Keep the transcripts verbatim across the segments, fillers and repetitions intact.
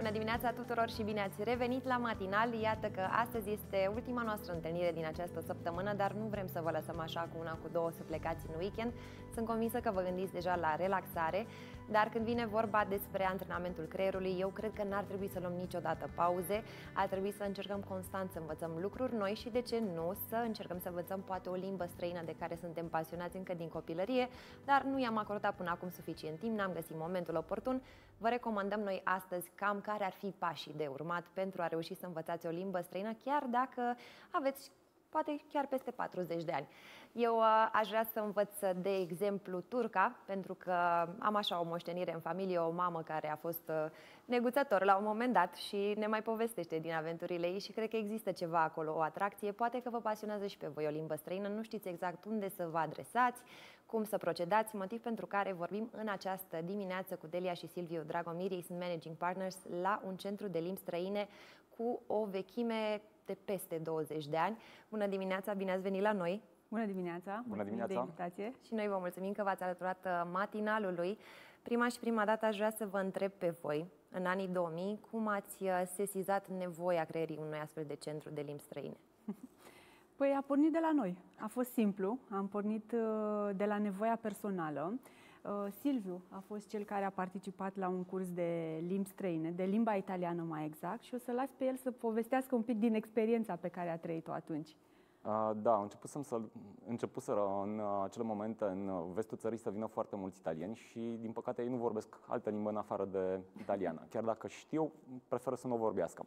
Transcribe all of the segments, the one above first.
Bună dimineața tuturor și bine ați revenit la Matinal. Iată că astăzi este ultima noastră întâlnire din această săptămână, dar nu vrem să vă lăsăm așa cu una, cu două să plecați în weekend. Sunt convinsă că vă gândiți deja la relaxare, dar când vine vorba despre antrenamentul creierului, eu cred că n-ar trebui să luăm niciodată pauze. Ar trebui să încercăm constant să învățăm lucruri noi și, de ce nu, să încercăm să învățăm poate o limbă străină de care suntem pasionați încă din copilărie, dar nu i-am acordat până acum suficient timp, n-am găsit momentul oportun. Vă recomandăm noi astăzi cam care ar fi pașii de urmat pentru a reuși să învățați o limbă străină, chiar dacă aveți poate chiar peste patruzeci de ani. Eu uh, aș vrea să învăț, de exemplu, turca, pentru că am așa o moștenire în familie, o mamă care a fost uh, neguțător la un moment dat și ne mai povestește din aventurile ei și cred că există ceva acolo, o atracție. Poate că vă pasionează și pe voi o limbă străină, nu știți exact unde să vă adresați, cum să procedați, motiv pentru care vorbim în această dimineață cu Delia și Silviu Dragomir. Ei sunt managing partners la un centru de limbi străine cu o vechime de peste douăzeci de ani. Bună dimineața, bine ați venit la noi! Bună dimineața! Bună dimineața! De invitație. Și noi vă mulțumim că v-ați alăturat matinalului. Prima și prima dată aș vrea să vă întreb pe voi, în anii două mii, cum ați sesizat nevoia creării unui astfel de centru de limbi străine? Păi a pornit de la noi. A fost simplu. Am pornit de la nevoia personală. Silviu a fost cel care a participat la un curs de limbi străine, de limba italiană mai exact, și o să las pe el să povestească un pic din experiența pe care a trăit-o atunci. Da, începusem să, începuseră în acele momente în vestul țării să vină foarte mulți italieni și, din păcate, ei nu vorbesc altă limbă în afară de italiană. Chiar dacă știu, preferă să nu o vorbească.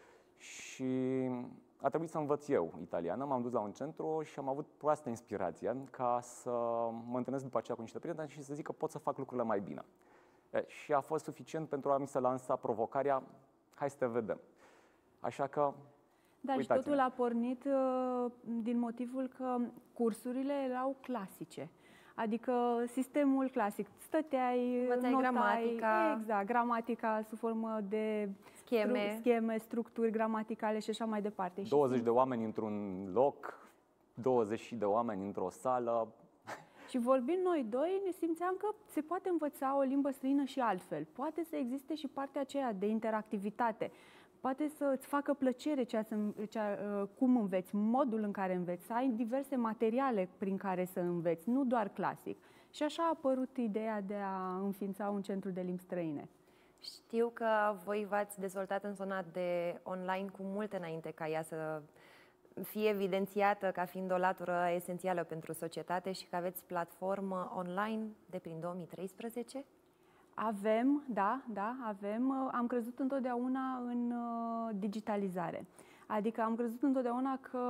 Și a trebuit să învăț eu italiană, m-am dus la un centru și am avut proastă inspirație ca să mă întâlnesc după aceea cu niște prieteni și să zic că pot să fac lucrurile mai bine. E, și a fost suficient pentru a mi se lansa provocarea, hai să te vedem. Așa că, da, și totul a pornit uh, din motivul că cursurile erau clasice. Adică sistemul clasic, stăteai, notai, gramatica, exact, gramatica sub formă de scheme, stru scheme, structuri gramaticale și așa mai departe. douăzeci de oameni într-un loc, douăzeci de oameni într-o sală. Și vorbind noi doi, ne simțeam că se poate învăța o limbă străină și altfel. Poate să existe și partea aceea de interactivitate. Poate să îți facă plăcere cea, cea, cum înveți, modul în care înveți, să ai diverse materiale prin care să înveți, nu doar clasic. Și așa a apărut ideea de a înființa un centru de limbi străine. Știu că voi v-ați dezvoltat în zona de online cu mult înainte ca ea să fie evidențiată ca fiind o latură esențială pentru societate și că aveți platformă online de prin două mii treisprezece? Avem, da, da, avem. Am crezut întotdeauna în digitalizare. Adică am crezut întotdeauna că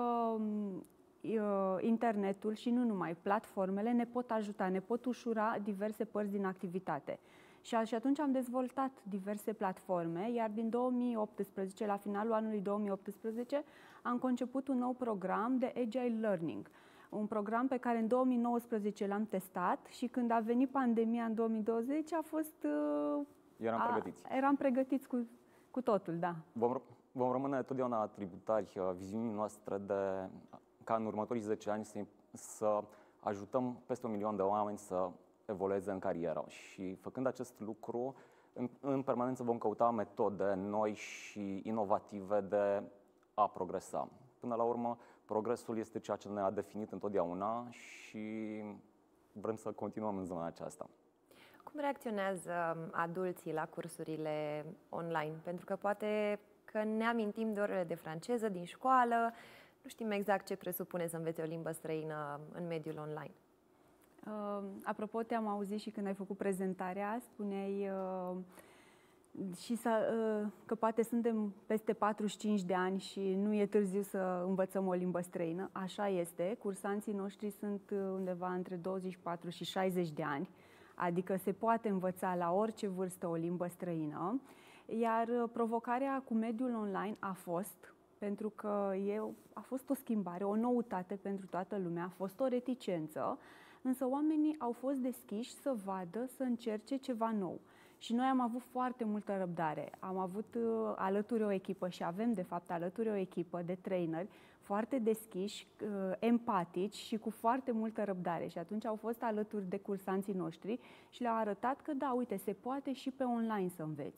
internetul și nu numai, platformele ne pot ajuta, ne pot ușura diverse părți din activitate. Și atunci am dezvoltat diverse platforme, iar din două mii optsprezece, la finalul anului două mii optsprezece, am conceput un nou program de Agile Learning. Un program pe care în două mii nouăsprezece l-am testat și când a venit pandemia în două mii douăzeci a fost... Uh, eram pregătiți. A, eram pregătiți cu, cu totul, da. Vom, vom rămâne totdeauna tributari uh, viziunii noastre de ca în următorii zece ani să, să ajutăm peste un milion de oameni să evolueze în carieră. Și făcând acest lucru, în, în permanență vom căuta metode noi și inovative de a progresa. Până la urmă, progresul este ceea ce ne-a definit întotdeauna și vrem să continuăm în zona aceasta. Cum reacționează adulții la cursurile online? Pentru că poate că ne amintim de orele de franceză din școală, nu știm exact ce presupune să înveți o limbă străină în mediul online. Uh, apropo, te-am auzit și când ai făcut prezentarea, spuneai uh, și să, uh, că poate suntem peste patruzeci și cinci de ani și nu e târziu să învățăm o limbă străină. Așa este, cursanții noștri sunt undeva între douăzeci și patru și șaizeci de ani, adică se poate învăța la orice vârstă o limbă străină, iar provocarea cu mediul online a fost, pentru că e, a fost o schimbare, o noutate pentru toată lumea, a fost o reticență, însă oamenii au fost deschiși să vadă, să încerce ceva nou. Și noi am avut foarte multă răbdare. Am avut uh, alături o echipă și avem, de fapt, alături o echipă de traineri foarte deschiși, uh, empatici și cu foarte multă răbdare. Și atunci au fost alături de cursanții noștri și le-au arătat că, da, uite, se poate și pe online să înveți.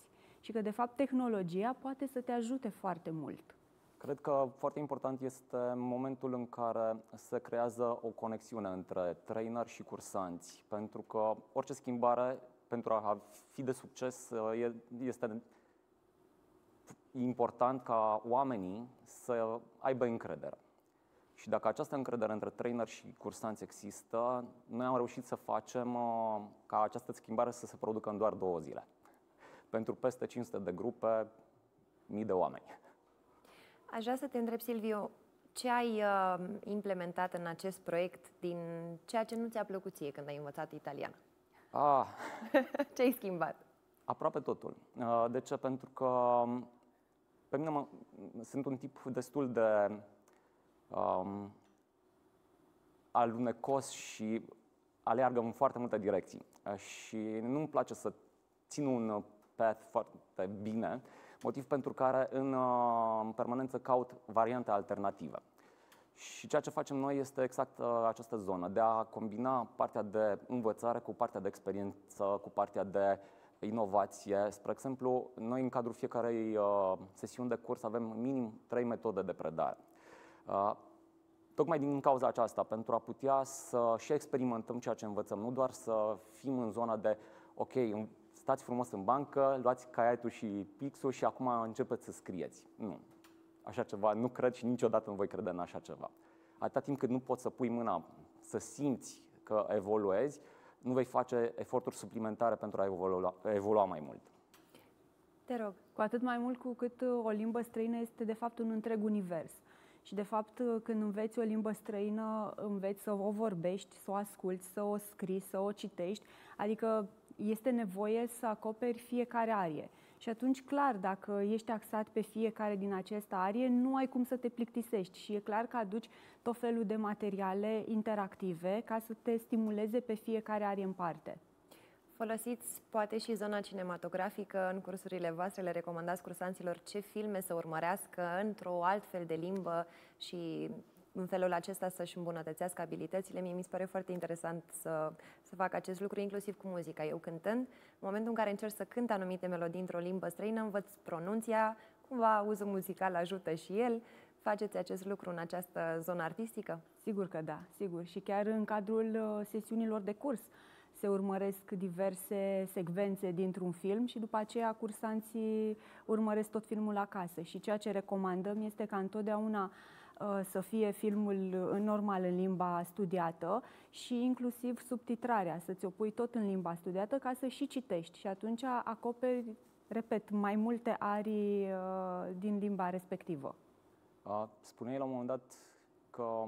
și că, de fapt, tehnologia poate să te ajute foarte mult. Cred că foarte important este momentul în care se creează o conexiune între trainer și cursanți, pentru că orice schimbare, pentru a fi de succes, este important ca oamenii să aibă încredere. Și dacă această încredere între trainer și cursanți există, noi am reușit să facem ca această schimbare să se producă în doar două zile. Pentru peste cinci sute de grupe, mii de oameni. Aș vrea să te întreb, Silviu, ce ai uh, implementat în acest proiect din ceea ce nu ți-a plăcut ție când ai învățat italiană? Ah, ce ai schimbat? Aproape totul. Uh, de ce? Pentru că pe mine mă, sunt un tip destul de um, alunecos și aleargă în foarte multe direcții. Uh, și nu-mi place să țin un path foarte bine, motiv pentru care în, în permanență caut variante alternative. Și ceea ce facem noi este exact uh, această zonă, de a combina partea de învățare cu partea de experiență, cu partea de inovație. Spre exemplu, noi în cadrul fiecarei uh, sesiuni de curs avem minim trei metode de predare. Uh, tocmai din cauza aceasta, pentru a putea să și experimentăm ceea ce învățăm, nu doar să fim în zona de ok, stați frumos în bancă, luați caietul și pixul și acum începeți să scrieți. Nu. Așa ceva nu cred și niciodată nu voi crede în așa ceva. Atâta timp cât nu poți să pui mâna, să simți că evoluezi, nu vei face eforturi suplimentare pentru a evolua, evolua mai mult. Te rog. Cu atât mai mult cu cât o limbă străină este de fapt un întreg univers. Și de fapt când înveți o limbă străină, înveți să o vorbești, să o asculți, să o scrii, să o citești, adică este nevoie să acoperi fiecare arie. Și atunci, clar, dacă ești axat pe fiecare din aceste arie, nu ai cum să te plictisești și e clar că aduci tot felul de materiale interactive ca să te stimuleze pe fiecare arie în parte. Folosiți poate și zona cinematografică în cursurile voastre, le recomandați cursanților ce filme să urmărească într-o altfel de limbă și în felul acesta să-și îmbunătățească abilitățile. Mie mi se pare foarte interesant să, să fac acest lucru, inclusiv cu muzica. Eu cântând, în momentul în care încerc să cânt anumite melodii într-o limbă străină, învăț pronunția, cumva uzul muzical ajută și el. Faceți acest lucru în această zonă artistică? Sigur că da, sigur. Și chiar în cadrul sesiunilor de curs se urmăresc diverse secvențe dintr-un film și după aceea cursanții urmăresc tot filmul acasă. Și ceea ce recomandăm este ca întotdeauna să fie filmul normal în limba studiată și inclusiv subtitrarea, să-ți o pui tot în limba studiată ca să și citești și atunci acoperi, repet, mai multe arii din limba respectivă. Spuneai la un moment dat că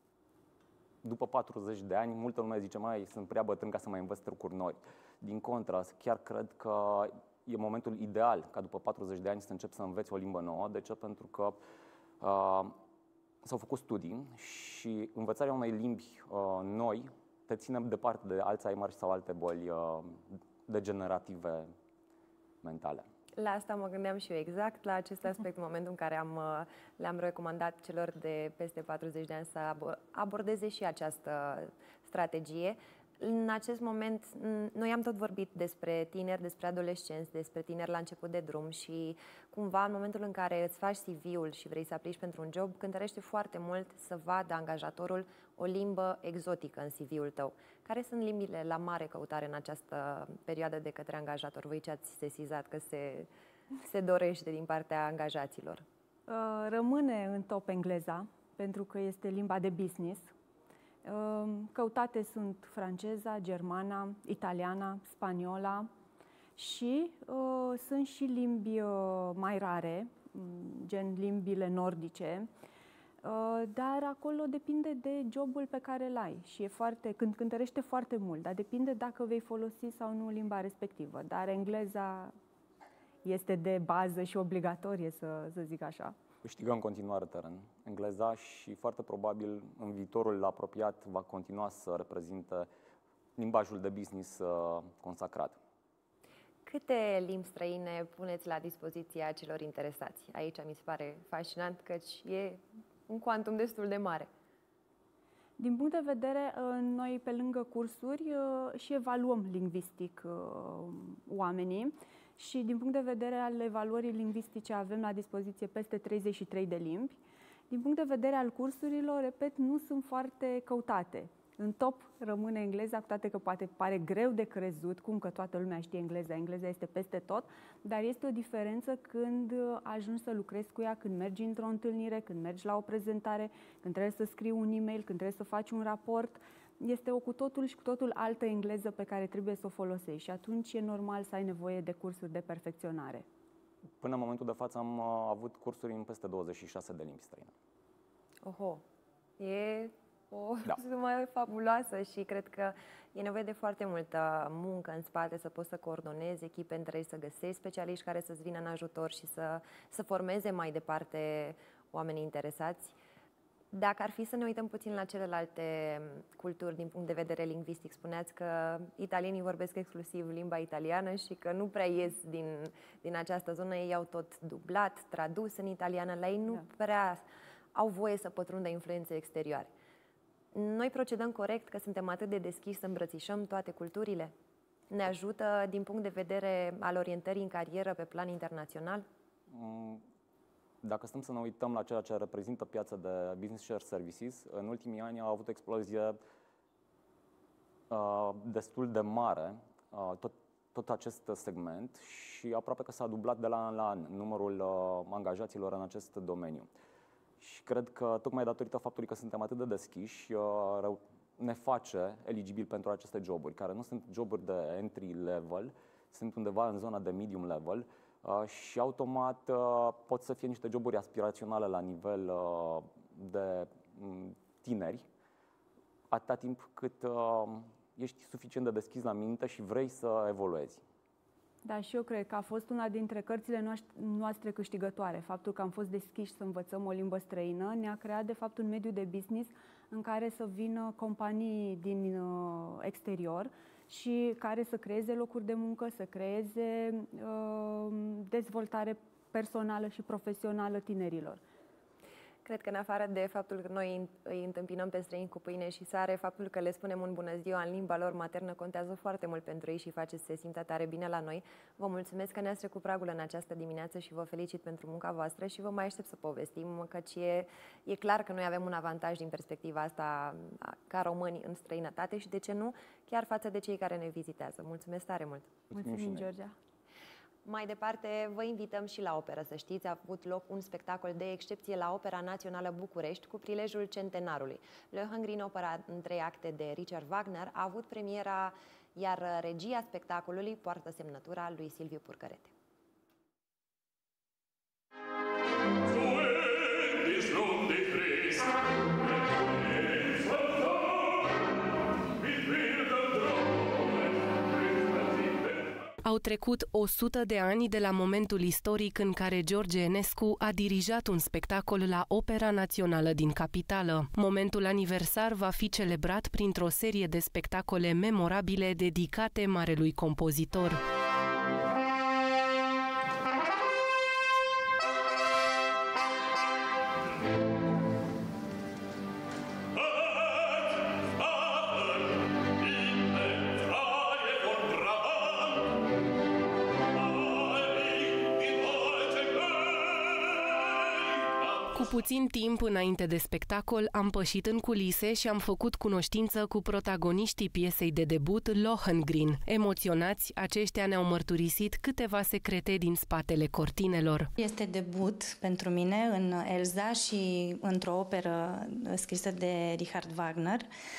după patruzeci de ani, multă lume zice, mai sunt prea bătrân ca să mai învăț trucuri noi. Din contră, chiar cred că e momentul ideal ca după patruzeci de ani să începi să înveți o limbă nouă. De ce? Pentru că uh, s-au făcut studii și învățarea unei limbi uh, noi te ține departe de Alzheimer sau alte boli uh, degenerative mentale. La asta mă gândeam și eu exact, la acest aspect, în momentul în care am, le-am recomandat celor de peste patruzeci de ani să abordeze și această strategie. În acest moment, noi am tot vorbit despre tineri, despre adolescenți, despre tineri la început de drum și cumva în momentul în care îți faci C V-ul și vrei să aplici pentru un job, cântărește foarte mult să vadă angajatorul o limbă exotică în C V-ul tău. Care sunt limbile la mare căutare în această perioadă de către angajator? Voi ce ați sesizat că se, se dorește din partea angajaților? Rămâne în top engleza, pentru că este limba de business. Căutate sunt franceza, germana, italiana, spaniola și uh, sunt și limbi uh, mai rare, gen limbile nordice, uh, dar acolo depinde de jobul pe care îl ai și e foarte, când cântărește foarte mult, dar depinde dacă vei folosi sau nu limba respectivă, dar engleza este de bază și obligatorie, să, să zic așa. Câștigă în continuare teren engleza și foarte probabil în viitorul apropiat va continua să reprezinte limbajul de business uh, consacrat. Câte limbi străine puneți la dispoziția celor interesați? Aici mi se pare fascinant, căci e un cuantum destul de mare. Din punct de vedere, noi pe lângă cursuri și evaluăm lingvistic oamenii și din punct de vedere al evaluării lingvistice avem la dispoziție peste treizeci și trei de limbi. Din punct de vedere al cursurilor, repet, nu sunt foarte căutate. În top rămâne engleza, cu toate că poate pare greu de crezut, cum că toată lumea știe engleza, engleza este peste tot, dar este o diferență când ajungi să lucrezi cu ea, când mergi într-o întâlnire, când mergi la o prezentare, când trebuie să scrii un e-mail, când trebuie să faci un raport. Este o cu totul și cu totul altă engleză pe care trebuie să o folosești și atunci e normal să ai nevoie de cursuri de perfecționare. Până în momentul de față am uh, avut cursuri în peste douăzeci și șase de limbi străine. Oho, e o Da. sumă fabuloasă și cred că e nevoie de foarte multă muncă în spate să poți să coordonezi echipe întregi, să găsești specialiști care să-ți vină în ajutor și să, să formeze mai departe oamenii interesați. Dacă ar fi să ne uităm puțin la celelalte culturi din punct de vedere lingvistic, spuneați că italienii vorbesc exclusiv limba italiană și că nu prea ies din, din această zonă, ei au tot dublat, tradus în italiană, la ei nu da. prea au voie să pătrundă influențe exterioare. Noi procedăm corect, că suntem atât de deschiși să îmbrățișăm toate culturile? Ne ajută din punct de vedere al orientării în carieră pe plan internațional? Dacă stăm să ne uităm la ceea ce reprezintă piața de business share services, în ultimii ani a avut o explozie uh, destul de mare uh, tot, tot acest segment și aproape că s-a dublat de la an la an numărul uh, angajaților în acest domeniu. Și cred că tocmai datorită faptului că suntem atât de deschiși, uh, ne face eligibil pentru aceste joburi, care nu sunt joburi de entry level, sunt undeva în zona de medium level, Uh, și automat uh, pot să fie niște joburi aspiraționale la nivel uh, de um, tineri, atâta timp cât uh, ești suficient de deschis la minte și vrei să evoluezi. Da, și eu cred că a fost una dintre cărțile noastre câștigătoare. Faptul că am fost deschiși să învățăm o limbă străină ne-a creat, de fapt, un mediu de business în care să vină companii din uh, exterior și care să creeze locuri de muncă, să creeze uh, dezvoltare personală și profesională tinerilor. Cred că în afară de faptul că noi îi întâmpinăm pe străini cu pâine și sare, faptul că le spunem un bună ziua în limba lor maternă contează foarte mult pentru ei și face să se simtă tare bine la noi. Vă mulțumesc că ne-ați trecut pragul în această dimineață și vă felicit pentru munca voastră și vă mai aștept să povestim, căci e, e clar că noi avem un avantaj din perspectiva asta ca români în străinătate și, de ce nu, chiar față de cei care ne vizitează. Mulțumesc tare mult! Mulțumim, Georgia! Mai departe, vă invităm și la operă, să știți, a avut loc un spectacol de excepție la Opera Națională București cu prilejul centenarului. Lohengrin, opera în trei acte de Richard Wagner, a avut premiera, iar regia spectacolului poartă semnătura lui Silviu Purcărete. Au trecut o sută de ani de la momentul istoric în care George Enescu a dirijat un spectacol la Opera Națională din capitală. Momentul aniversar va fi celebrat printr-o serie de spectacole memorabile dedicate marelui compozitor. Cu puțin timp înainte de spectacol, am pășit în culise și am făcut cunoștință cu protagoniștii piesei de debut Lohengrin. Emoționați, aceștia ne-au mărturisit câteva secrete din spatele cortinelor. Este debut pentru mine în Elza și într-o operă scrisă de Richard Wagner.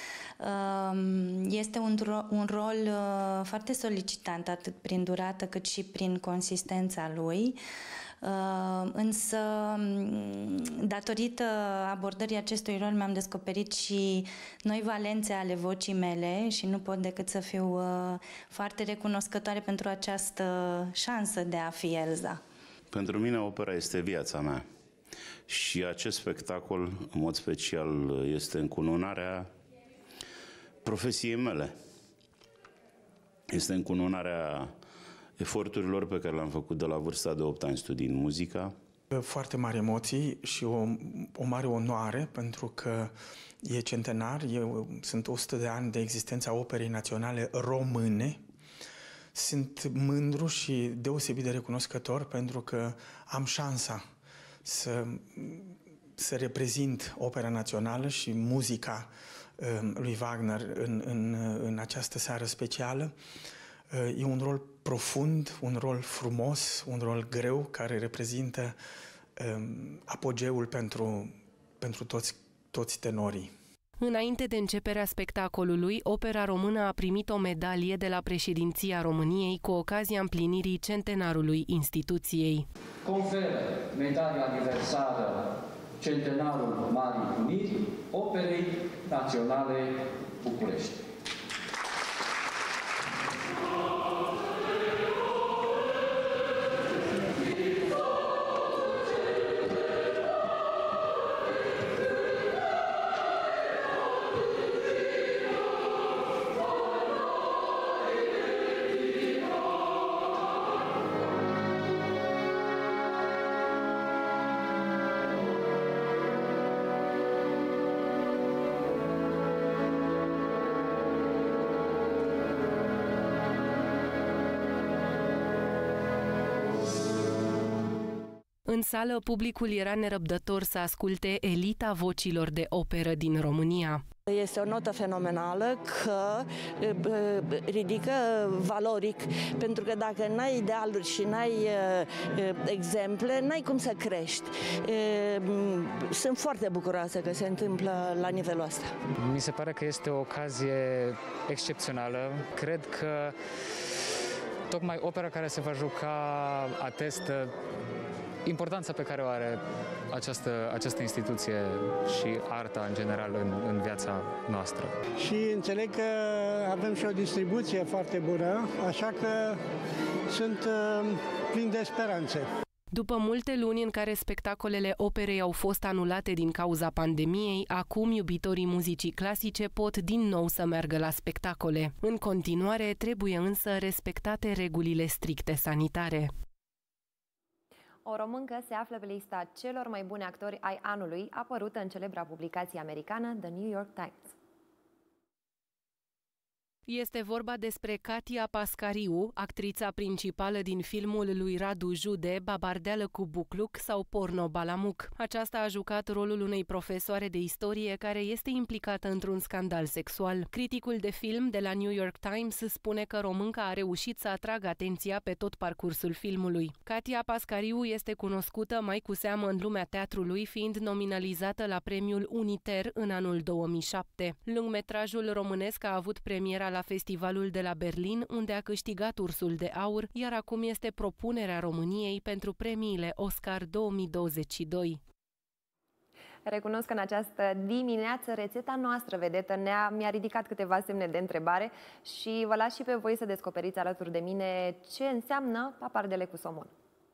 Este un, ro- un rol foarte solicitant, atât prin durată cât și prin consistența lui. Uh, însă, datorită abordării acestui rol, mi-am descoperit și noi valențe ale vocii mele și nu pot decât să fiu uh, foarte recunoscătoare pentru această șansă de a fi Elza. Pentru mine opera este viața mea și acest spectacol, în mod special, este încununarea profesiei mele. Este încununarea eforturilor pe care le-am făcut de la vârsta de opt ani studiind muzica. Foarte mari emoții și o, o mare onoare, pentru că e centenar, eu, sunt o sută de ani de existența Operei Naționale Române. sunt mândru și deosebit de recunoscător pentru că am șansa să, să reprezint opera națională și muzica lui Wagner în, în, în această seară specială. E un rol profund, un rol frumos, un rol greu, care reprezintă um, apogeul pentru, pentru toți, toți tenorii. Înainte de începerea spectacolului, opera română a primit o medalie de la președinția României cu ocazia împlinirii centenarului instituției. Conferă medalia aniversară Centenarul Marii Uniri Operei Naționale București. În sală, publicul era nerăbdător să asculte elita vocilor de operă din România. Este o notă fenomenală că ridică valoric, pentru că dacă n-ai idealuri și n-ai exemple, n-ai cum să crești. Sunt foarte bucuroasă că se întâmplă la nivelul ăsta. Mi se pare că este o ocazie excepțională. Cred că tocmai opera care se va juca atestă importanța pe care o are această, această instituție și arta în general în, în viața noastră. Și înțeleg că avem și o distribuție foarte bună, așa că sunt uh, plin de speranțe. După multe luni în care spectacolele operei au fost anulate din cauza pandemiei, acum iubitorii muzicii clasice pot din nou să meargă la spectacole. În continuare, trebuie însă respectate regulile stricte sanitare. O româncă se află pe lista celor mai buni actori ai anului, apărută în celebra publicație americană The New York Times. Este vorba despre Katia Pascariu, actrița principală din filmul lui Radu Jude, Babardeală cu bucluc sau Porno Balamuc. Aceasta a jucat rolul unei profesoare de istorie care este implicată într-un scandal sexual. Criticul de film de la New York Times spune că românca a reușit să atragă atenția pe tot parcursul filmului. Katia Pascariu este cunoscută mai cu seamă în lumea teatrului, fiind nominalizată la premiul Uniter în anul două mii șapte. Lungmetrajul românesc a avut premiera la festivalul de la Berlin, unde a câștigat Ursul de Aur, iar acum este propunerea României pentru premiile Oscar două mii douăzeci și doi. Recunosc că în această dimineață rețeta noastră vedetă ne-a, mi-a ridicat câteva semne de întrebare și vă las și pe voi să descoperiți alături de mine ce înseamnă papardele cu somon.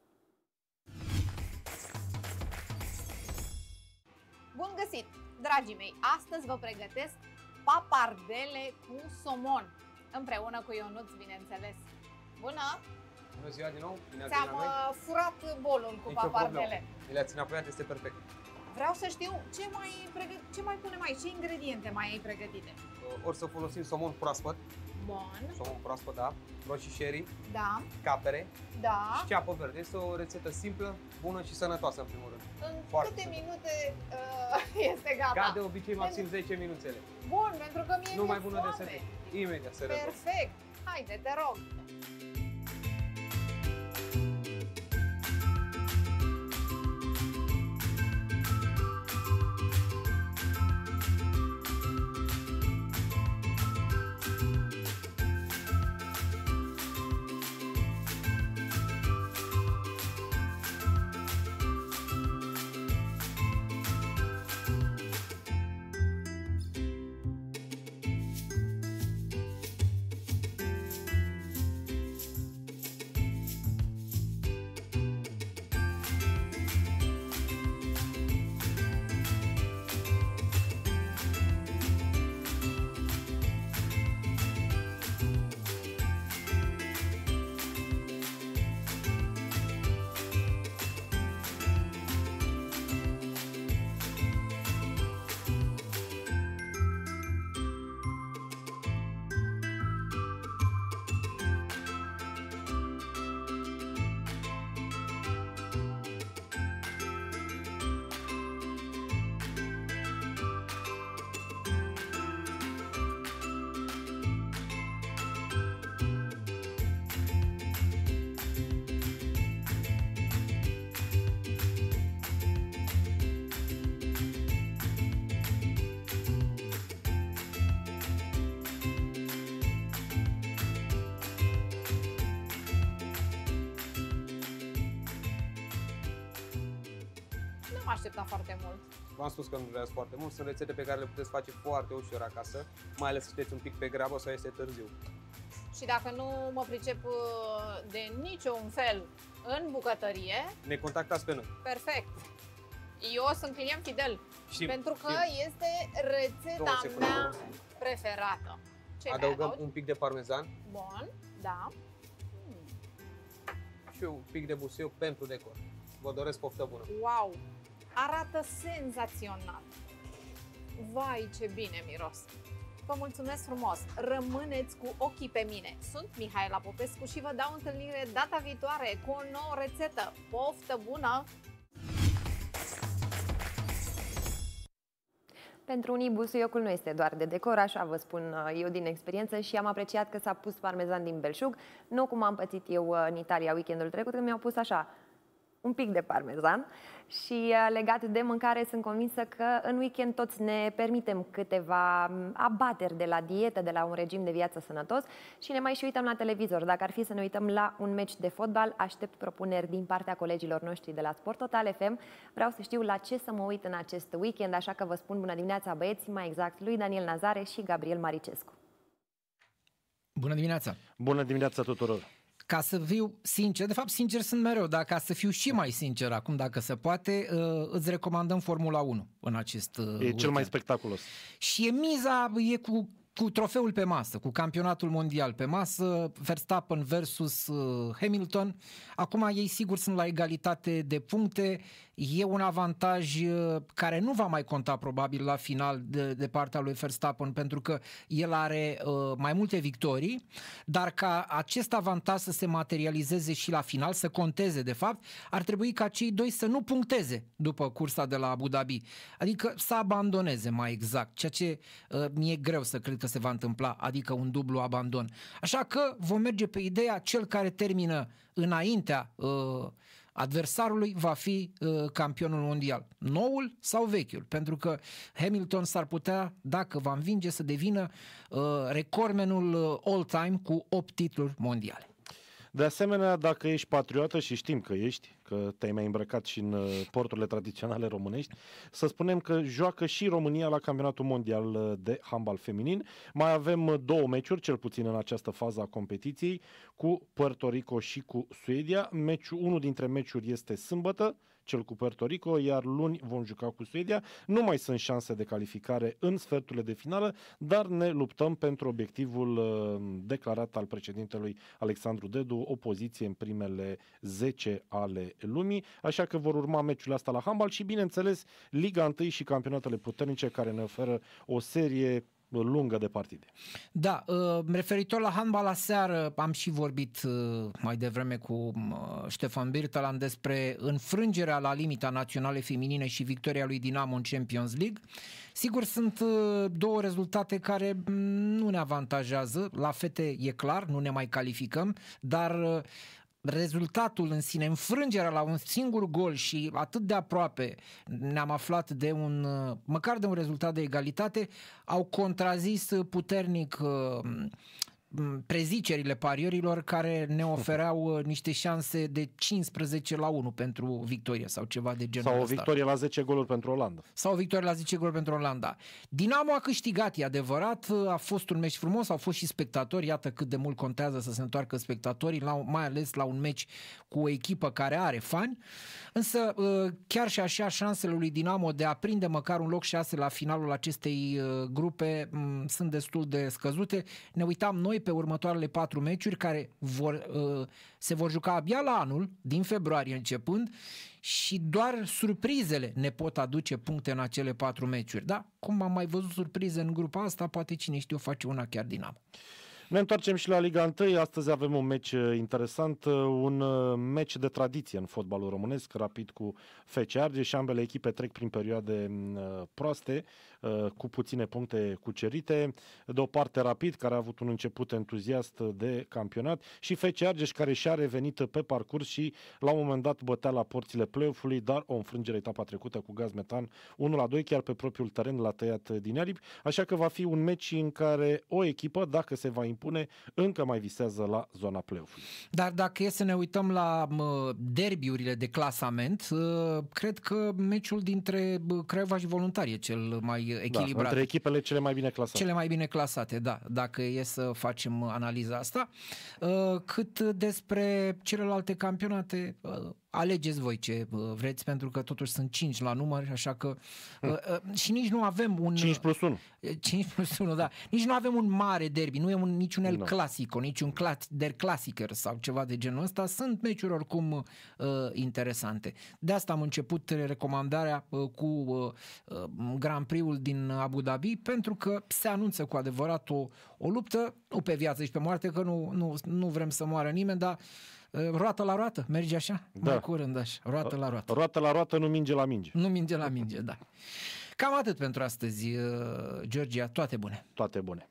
Bun găsit, dragii mei! Astăzi vă pregătesc papardele cu somon, împreună cu Ionuț, bineînțeles. Bună! Bună ziua din nou! Ți-am furat bolul cu Nicio papardele. Mi le-ați înapoiat, este perfect. Vreau să știu ce mai, ce mai punem aici, ce ingrediente mai ai pregătite. Or să folosim somon proaspăt. Bun. Somon proaspăt, da. Roșii sherry. Da. Capere. Da. Și ceapă verde. Este o rețetă simplă, bună și sănătoasă, în primul rând. În Foarte câte simplă. minute uh, este gata? Ca de obicei, maxim zece minuțele. Bun, pentru că mie Nu mi-e mai bună de foame. sărit. Imediat se rezolvă. Perfect. Haide, te rog. m-am așteptat foarte mult. V-am spus că nu durează foarte mult, sunt rețete pe care le puteți face foarte ușor acasă, mai ales că sunteți un pic pe grabă sau este târziu. Și dacă nu mă pricep de niciun fel în bucătărie... Ne contactați pe noi. Perfect. Eu sunt client fidel, și, pentru că și este rețeta mea preferată. Ce adăugăm un pic de parmezan. Bun, da. Și un pic de buseu pentru decor. Vă doresc poftă bună. Wow! Arată senzațional. Vai, ce bine miros! Vă mulțumesc frumos! Rămâneți cu ochii pe mine. Sunt Mihaela Popescu și vă dau întâlnire data viitoare cu o nouă rețetă. Poftă bună! Pentru unii busuiocul nu este doar de decor, așa vă spun eu din experiență, și am apreciat că s-a pus parmezan din belșug, nu cum am pățit eu în Italia weekendul trecut, când mi-au pus așa un pic de parmezan. Și legat de mâncare, sunt convinsă că în weekend toți ne permitem câteva abateri de la dietă, de la un regim de viață sănătos și ne mai și uităm la televizor. Dacă ar fi să ne uităm la un meci de fotbal, aștept propuneri din partea colegilor noștri de la Sport Total F M. Vreau să știu la ce să mă uit în acest weekend, așa că vă spun bună dimineața, băieți, mai exact lui Daniel Nazare și Gabriel Maricescu. Bună dimineața! Bună dimineața tuturor! Ca să fiu sincer, de fapt sincer sunt mereu, dar ca să fiu și mai sincer acum, dacă se poate, îți recomandăm Formula unu în acest E weekend. cel mai spectaculos. Și e miza, e cu, cu trofeul pe masă, cu campionatul mondial pe masă, Verstappen versus Hamilton. Acum ei sigur sunt la egalitate de puncte, e un avantaj care nu va mai conta probabil la final de, de partea lui Verstappen, pentru că el are uh, mai multe victorii, dar ca acest avantaj să se materializeze și la final, să conteze de fapt, ar trebui ca cei doi să nu puncteze după cursa de la Abu Dhabi, adică să abandoneze mai exact, ceea ce uh, mi-e greu să cred că se va întâmpla, adică un dublu abandon. Așa că vom merge pe ideea, cel care termină înaintea uh, adversarului va fi uh, campionul mondial. Noul sau vechiul? Pentru că Hamilton s-ar putea, dacă va învinge, să devină uh, recordmenul all-time cu opt titluri mondiale. De asemenea, dacă ești patriotă și știm că ești, că te-ai mai îmbrăcat și în porturile tradiționale românești, să spunem că joacă și România la campionatul mondial de handbal feminin. Mai avem două meciuri, cel puțin în această fază a competiției, cu Puerto Rico și cu Suedia. Meciul, unul dintre meciuri este sâmbătă, cel cu Puerto Rico, iar luni vom juca cu Suedia. Nu mai sunt șanse de calificare în sferturile de finală, dar ne luptăm pentru obiectivul uh, declarat al președintelui Alexandru Dedu, o poziție în primele zece ale lumii, așa că vor urma meciurile astea la handbal și, bineînțeles, Liga unu și campionatele puternice care ne oferă o serie lungă de partide. Da, referitor la handbal, la seară am și vorbit mai devreme cu Ștefan Birtalan despre înfrângerea la limita naționale feminine și victoria lui Dinamo în Champions League. Sigur, sunt două rezultate care nu ne avantajează. La fete e clar, nu ne mai calificăm, dar rezultatul în sine, înfrângerea la un singur gol și atât de aproape ne-am aflat de un, măcar de un rezultat de egalitate, au contrazis puternic prezicerile pariorilor care ne ofereau niște șanse de cincisprezece la unu pentru victorie sau ceva de genul ăsta. Sau o victorie la zece goluri pentru Olanda. Sau o victorie la zece goluri pentru Olanda. Dinamo a câștigat, e adevărat, a fost un meci frumos, au fost și spectatori, iată cât de mult contează să se întoarcă spectatorii, la, mai ales la un meci cu o echipă care are fani, însă chiar și așa șansele lui Dinamo de a prinde măcar un loc șase la finalul acestei grupe sunt destul de scăzute. Ne uitam noi pe următoarele patru meciuri care vor, uh, se vor juca abia la anul, din februarie începând, și doar surprizele ne pot aduce puncte în acele patru meciuri. Da? Cum am mai văzut surprize în grupa asta, poate cine știe o face una chiar Dinamo. Ne întoarcem și la Liga unu. Astăzi avem un meci interesant, un meci de tradiție în fotbalul românesc, Rapid cu F C Argeș, și ambele echipe trec prin perioade proaste, cu puține puncte cucerite. De o parte Rapid, care a avut un început entuziast de campionat, și F C Argeș, care și-a revenit pe parcurs și la un moment dat bătea la porțile play-off-ului, dar o înfrângere etapa trecută cu Gaz Metan unu la doi, chiar pe propriul teren l-a tăiat din aripi, așa că va fi un meci în care o echipă, dacă se va impune, impune, încă mai visează la zona play-off-ului. Dar dacă e să ne uităm la derbiurile de clasament, cred că meciul dintre Craiova și Voluntari e cel mai echilibrat. Da, între echipele cele mai bine clasate. Cele mai bine clasate, da, dacă e să facem analiza asta. Cât despre celelalte campionate, alegeți voi ce vreți, pentru că totuși sunt cinci la număr, așa că hmm. și nici nu avem un... cinci plus unu. cinci plus unu, da. Nici nu avem un mare derby, nu e un, niciun El No. Clasico, niciun Der Clasiker sau ceva de genul ăsta. Sunt meciuri oricum uh, interesante. De asta am început recomandarea uh, cu uh, Grand Prix-ul din Abu Dhabi, pentru că se anunță cu adevărat o, o luptă, nu pe viață și pe moarte, că nu, nu, nu vrem să moară nimeni, dar roată la roată, merge așa? Da. Mai curând așa, roată la roată. Roată la roată, nu minge la minge. Nu minge la minge, da. Cam atât pentru astăzi, Georgia, toate bune. Toate bune.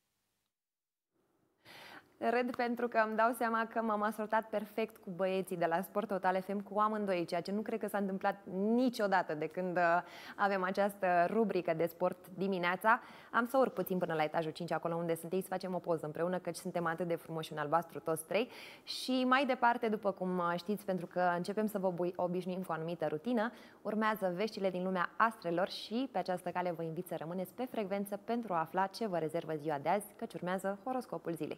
Râd pentru că îmi dau seama că m-am asortat perfect cu băieții de la Sport Total F M, cu amândoi, ceea ce nu cred că s-a întâmplat niciodată de când avem această rubrică de sport dimineața. Am să urc puțin până la etajul cinci, acolo unde sunteți, să facem o poză împreună, căci suntem atât de frumoși în albastru toți trei. Și mai departe, după cum știți, pentru că începem să vă obișnuim cu o anumită rutină, urmează veștile din lumea astrelor și pe această cale vă invit să rămâneți pe frecvență pentru a afla ce vă rezervă ziua de azi, căci urmează horoscopul zilei.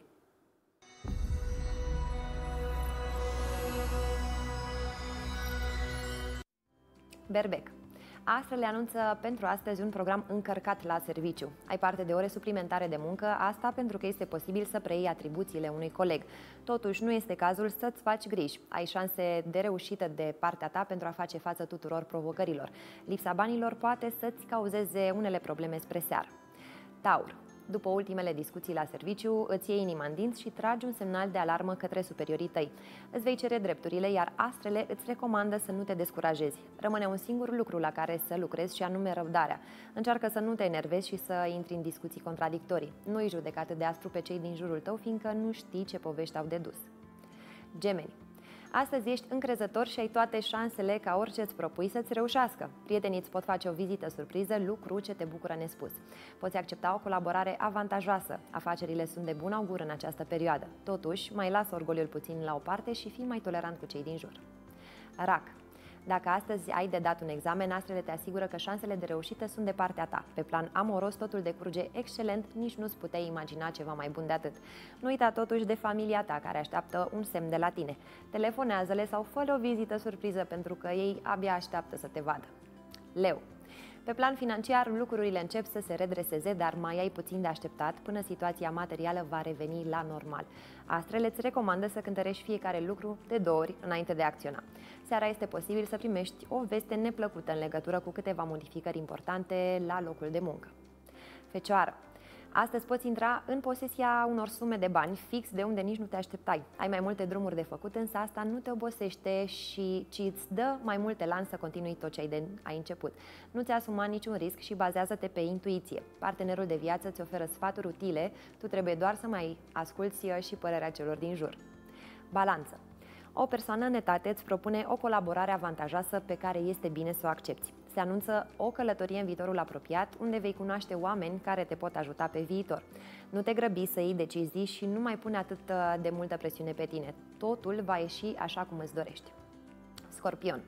Berbec. Astrele anunță pentru astăzi un program încărcat la serviciu. Ai parte de ore suplimentare de muncă, asta pentru că este posibil să preiei atribuțiile unui coleg. Totuși, nu este cazul să-ți faci griji. Ai șanse de reușită de partea ta pentru a face față tuturor provocărilor. Lipsa banilor poate să-ți cauzeze unele probleme spre seară. Taur. După ultimele discuții la serviciu, îți iei inima în dinți și tragi un semnal de alarmă către superiorii tăi. Îți vei cere drepturile, iar astrele îți recomandă să nu te descurajezi. Rămâne un singur lucru la care să lucrezi și anume răbdarea. Încearcă să nu te enervezi și să intri în discuții contradictorii. Nu-i judeca atât de aspru pe cei din jurul tău, fiindcă nu știi ce povești au de dus. Gemeni. Astăzi ești încrezător și ai toate șansele ca orice îți propui să-ți reușească. Prietenii îți pot face o vizită surpriză, lucru ce te bucură nespus. Poți accepta o colaborare avantajoasă. Afacerile sunt de bun augur în această perioadă. Totuși, mai lasă orgoliul puțin la o parte și fii mai tolerant cu cei din jur. Rac. Dacă astăzi ai de dat un examen, astrele te asigură că șansele de reușită sunt de partea ta. Pe plan amoros, totul decurge excelent, nici nu-ți puteai imagina ceva mai bun de atât. Nu uita totuși de familia ta, care așteaptă un semn de la tine. Telefonează-le sau fă-le o vizită surpriză, pentru că ei abia așteaptă să te vadă. Leu. Pe plan financiar, lucrurile încep să se redreseze, dar mai ai puțin de așteptat până situația materială va reveni la normal. Astrele îți recomandă să cântărești fiecare lucru de două ori înainte de a acționa. Seara este posibil să primești o veste neplăcută în legătură cu câteva modificări importante la locul de muncă. Fecioară. Astăzi poți intra în posesia unor sume de bani fix de unde nici nu te așteptai. Ai mai multe drumuri de făcut, însă asta nu te obosește și ci îți dă mai multe lan să continui tot ce ai, de, ai început. Nu ți asuma niciun risc și bazează-te pe intuiție. Partenerul de viață îți oferă sfaturi utile, tu trebuie doar să mai asculți și părerea celor din jur. Balanță. O persoană în etate îți propune o colaborare avantajoasă pe care este bine să o accepti. Se anunță o călătorie în viitorul apropiat, unde vei cunoaște oameni care te pot ajuta pe viitor. Nu te grăbi să iei decizii și nu mai pune atât de multă presiune pe tine. Totul va ieși așa cum îți dorești. Scorpion.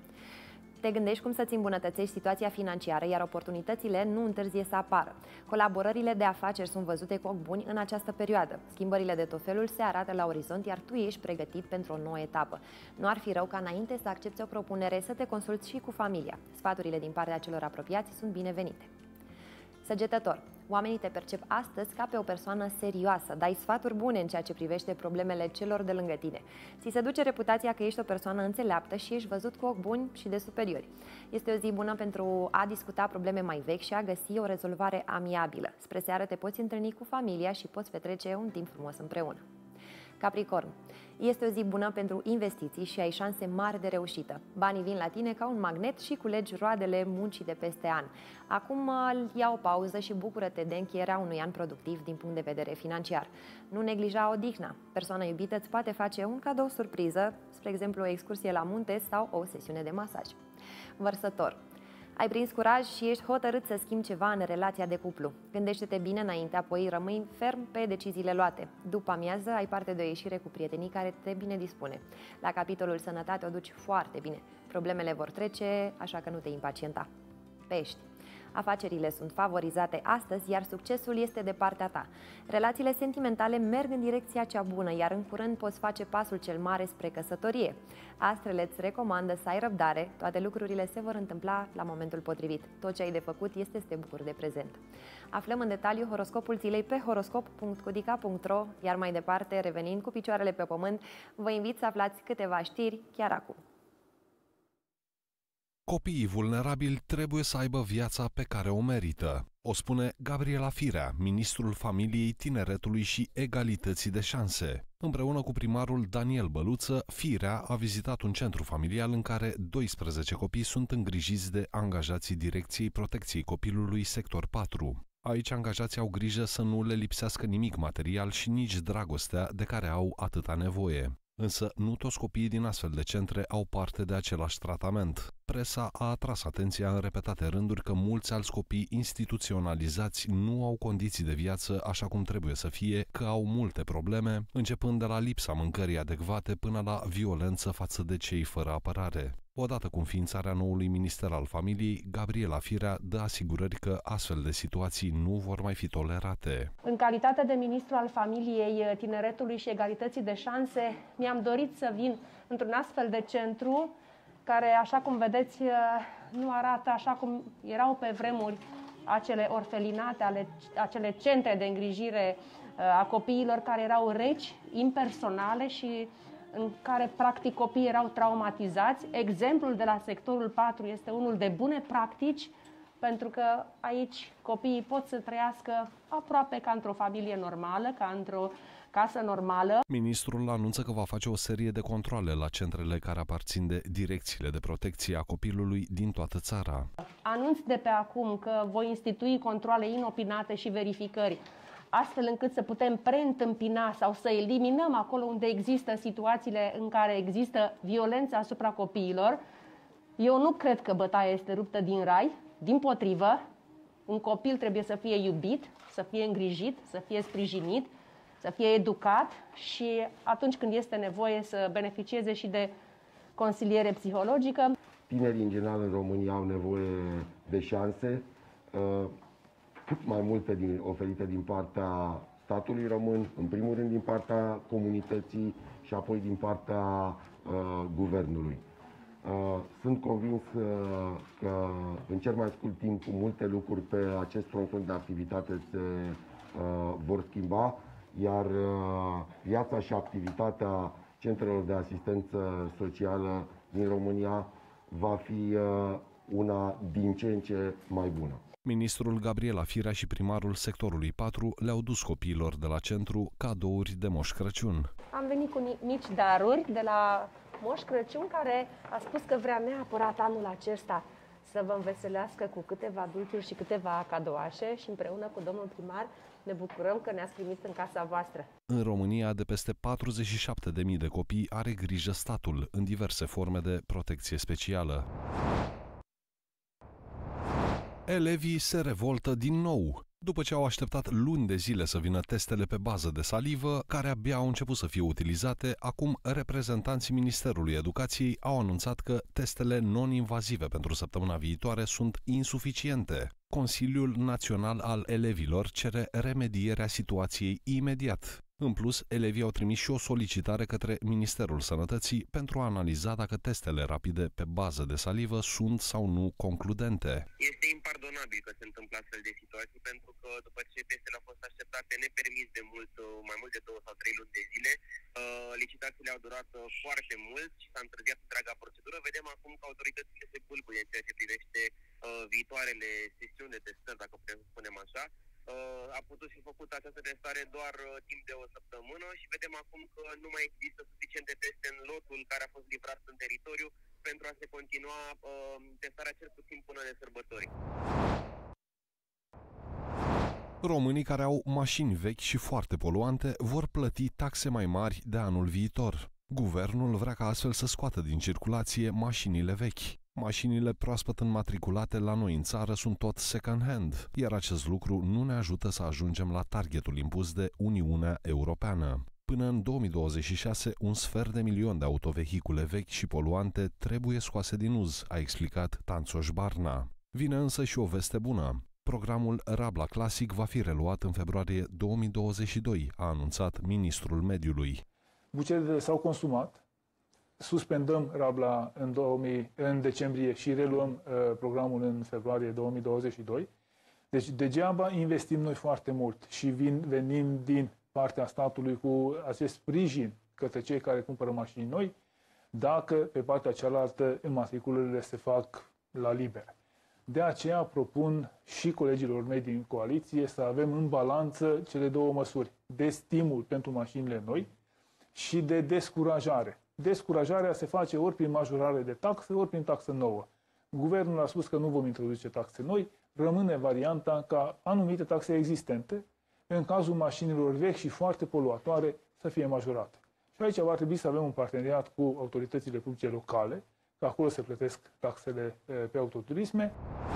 Te gândești cum să-ți îmbunătățești situația financiară, iar oportunitățile nu întârzie să apară. Colaborările de afaceri sunt văzute cu ochi buni în această perioadă. Schimbările de tot felul se arată la orizont, iar tu ești pregătit pentru o nouă etapă. Nu ar fi rău ca înainte să accepți o propunere să te consulți și cu familia. Sfaturile din partea celor apropiați sunt binevenite. Săgetător. Oamenii te percep astăzi ca pe o persoană serioasă, dai sfaturi bune în ceea ce privește problemele celor de lângă tine. Ți se duce reputația că ești o persoană înțeleaptă și ești văzut cu ochi buni și de superiori. Este o zi bună pentru a discuta probleme mai vechi și a găsi o rezolvare amiabilă. Spre seară te poți întâlni cu familia și poți petrece un timp frumos împreună. Capricorn. Este o zi bună pentru investiții și ai șanse mari de reușită. Banii vin la tine ca un magnet și culegi roadele muncii de peste an. Acum ia o pauză și bucură-te de încheierea unui an productiv din punct de vedere financiar. Nu neglija odihna. Persoana iubită îți poate face un cadou surpriză, spre exemplu o excursie la munte sau o sesiune de masaj. Vărsător. Ai prins curaj și ești hotărât să schimbi ceva în relația de cuplu. Gândește-te bine înainte, apoi rămâi ferm pe deciziile luate. După amiază ai parte de o ieșire cu prietenii care te bine dispune. La capitolul sănătate o duci foarte bine. Problemele vor trece, așa că nu te impacienta. Pești. Afacerile sunt favorizate astăzi, iar succesul este de partea ta. Relațiile sentimentale merg în direcția cea bună, iar în curând poți face pasul cel mare spre căsătorie. Astrele îți recomandă să ai răbdare, toate lucrurile se vor întâmpla la momentul potrivit. Tot ce ai de făcut este să te bucuri de prezent. Aflăm în detaliu horoscopul zilei pe horoscop punct codica punct ro, iar mai departe, revenind cu picioarele pe pământ, vă invit să aflați câteva știri chiar acum. Copiii vulnerabili trebuie să aibă viața pe care o merită, o spune Gabriela Firea, ministrul Familiei, Tineretului și Egalității de Șanse. Împreună cu primarul Daniel Băluță, Firea a vizitat un centru familial în care doisprezece copii sunt îngrijiți de angajații Direcției Protecției Copilului Sector patru. Aici angajații au grijă să nu le lipsească nimic material și nici dragostea de care au atâta nevoie. Însă nu toți copiii din astfel de centre au parte de același tratament. Presa a atras atenția în repetate rânduri că mulți alți copii instituționalizați nu au condiții de viață așa cum trebuie să fie, că au multe probleme, începând de la lipsa mâncării adecvate până la violență față de cei fără apărare. Odată cu înființarea noului minister al familiei, Gabriela Firea dă asigurări că astfel de situații nu vor mai fi tolerate. În calitate de ministru al familiei, tineretului și egalității de șanse, mi-am dorit să vin într-un astfel de centru care, așa cum vedeți, nu arată așa cum erau pe vremuri acele orfelinate, ale, acele centre de îngrijire a copiilor care erau reci, impersonale și în care practic copiii erau traumatizați. Exemplul de la sectorul patru este unul de bune practici, pentru că aici copiii pot să trăiască aproape ca într-o familie normală, ca într-o casă normală. Ministrul anunță că va face o serie de controale la centrele care aparțin de direcțiile de protecție a copilului din toată țara. Anunț de pe acum că voi institui controale inopinate și verificări, astfel încât să putem preîntâmpina sau să eliminăm acolo unde există situațiile în care există violență asupra copiilor. Eu nu cred că bătaia este ruptă din rai, dimpotrivă, un copil trebuie să fie iubit, să fie îngrijit, să fie sprijinit, să fie educat și atunci când este nevoie să beneficieze și de consiliere psihologică. Tinerii în general în România au nevoie de șanse, cât mai multe din, oferite din partea statului român, în primul rând din partea comunității și apoi din partea uh, guvernului. Uh, sunt convins uh, că în cel mai scurt timp multe lucruri pe acest front de activitate se uh, vor schimba, iar uh, viața și activitatea centrelor de asistență socială din România va fi uh, una din ce în ce mai bună. Ministrul Gabriela Firea și primarul sectorului patru le-au dus copiilor de la centru cadouri de Moș Crăciun. Am venit cu mici daruri de la Moș Crăciun, care a spus că vrea neapărat anul acesta să vă înveselească cu câteva dulciuri și câteva cadouașe și împreună cu domnul primar ne bucurăm că ne-ați primit în casa voastră. În România, de peste patruzeci și șapte de mii de copii are grijă statul în diverse forme de protecție specială. Elevii se revoltă din nou. După ce au așteptat luni de zile să vină testele pe bază de salivă, care abia au început să fie utilizate, acum reprezentanții Ministerului Educației au anunțat că testele non-invazive pentru săptămâna viitoare sunt insuficiente. Consiliul Național al Elevilor cere remedierea situației imediat. În plus, elevii au trimis și o solicitare către Ministerul Sănătății pentru a analiza dacă testele rapide pe bază de salivă sunt sau nu concludente. Este impardonabil că se întâmplă astfel de situații, pentru că după ce testele au fost așteptate nepermis de mult, mai mult de două sau trei luni de zile, licitațiile au durat foarte mult și s-a întârziat întreaga procedură. Vedem acum că autoritățile se bâlbuie în ceea ce privește viitoarele sesiuni de testări, dacă putem să spunem așa. A putut fi făcută această testare doar timp de o săptămână și vedem acum că nu mai există suficiente teste în lotul care a fost livrat în teritoriu pentru a se continua uh, testarea cel puțin până de sărbători. Românii care au mașini vechi și foarte poluante vor plăti taxe mai mari de anul viitor. Guvernul vrea ca astfel să scoată din circulație mașinile vechi. Mașinile proaspăt înmatriculate la noi în țară sunt tot second-hand, iar acest lucru nu ne ajută să ajungem la targetul impus de Uniunea Europeană. Până în două mii douăzeci și șase, un sfert de milion de autovehicule vechi și poluante trebuie scoase din uz, a explicat Tanțoș Barna. Vine însă și o veste bună. Programul Rabla Classic va fi reluat în februarie două mii douăzeci și doi, a anunțat ministrul mediului. Bugetele s-au consumat, suspendăm Rabla în, două mii, în decembrie și reluăm uh, programul în februarie două mii douăzeci și doi. Deci degeaba investim noi foarte mult și vin, venim din partea statului cu acest sprijin către cei care cumpără mașini noi, dacă pe partea cealaltă înmatriculările se fac la liber. De aceea propun și colegilor mei din coaliție să avem în balanță cele două măsuri, de stimul pentru mașinile noi și de descurajare. Descurajarea se face ori prin majorare de taxe, ori prin taxă nouă. Guvernul a spus că nu vom introduce taxe noi, rămâne varianta ca anumite taxe existente, în cazul mașinilor vechi și foarte poluatoare, să fie majorate. Și aici va trebui să avem un parteneriat cu autoritățile publice locale, că acolo se plătesc taxele pe autoturisme.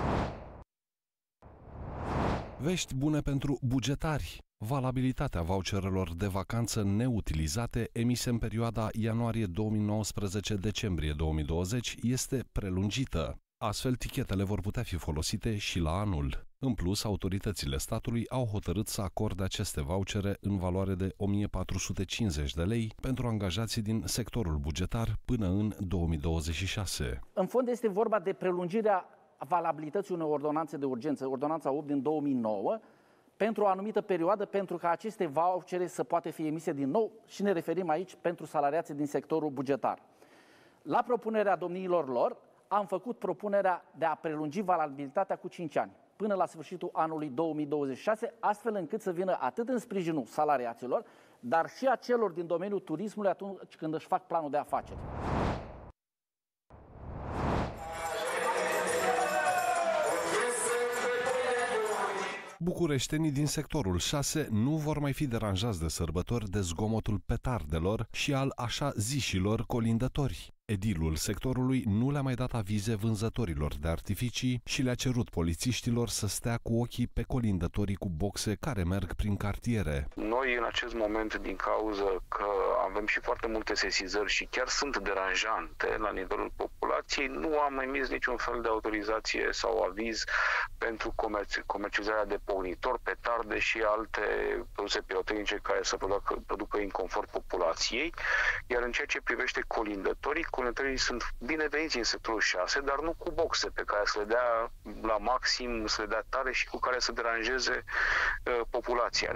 Vești bune pentru bugetari. Valabilitatea voucherelor de vacanță neutilizate emise în perioada ianuarie două mii nouăsprezece - decembrie două mii douăzeci este prelungită. Astfel, tichetele vor putea fi folosite și la anul. În plus, autoritățile statului au hotărât să acorde aceste vouchere în valoare de o mie patru sute cincizeci de lei pentru angajații din sectorul bugetar până în două mii douăzeci și șase. În fond este vorba de prelungirea valabilității unei ordonanțe de urgență, ordonanța opt din două mii nouă, pentru o anumită perioadă, pentru ca aceste vouchere să poată fi emise din nou și ne referim aici pentru salariații din sectorul bugetar. La propunerea domniilor lor, am făcut propunerea de a prelungi valabilitatea cu cinci ani, până la sfârșitul anului două mii douăzeci și șase, astfel încât să vină atât în sprijinul salariaților, dar și a celor din domeniul turismului atunci când își fac planul de afaceri. Bucureștenii din sectorul șase nu vor mai fi deranjați de sărbători de zgomotul petardelor și al așa zișilor colindători. Edilul sectorului nu le-a mai dat avize vânzătorilor de artificii și le-a cerut polițiștilor să stea cu ochii pe colindătorii cu boxe care merg prin cartiere. Noi în acest moment, din cauză că avem și foarte multe sesizări și chiar sunt deranjante la nivelul populației, nu am emis niciun fel de autorizație sau aviz pentru comerț, comercializarea de pognitori, petarde și alte produse pirotehnice care să producă, producă inconfort populației. Iar în ceea ce privește colindătorii, colindătorii sunt bineveniți în sectorul șase, dar nu cu boxe pe care să le dea la maxim, să le dea tare și cu care să deranjeze uh, populația.